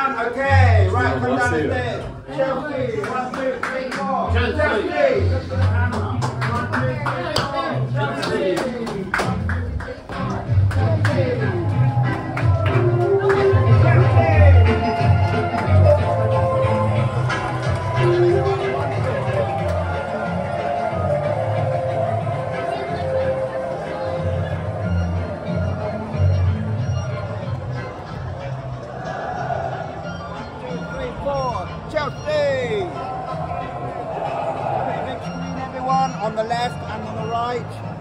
down. Okay, right, come down the stairs. Chelsea, 1, 2, 3, 4. Chelsea. Hammer. 1, 2, 3, 4. Chelsea. Chelsea! Okay, big screen everyone, on the left and on the right.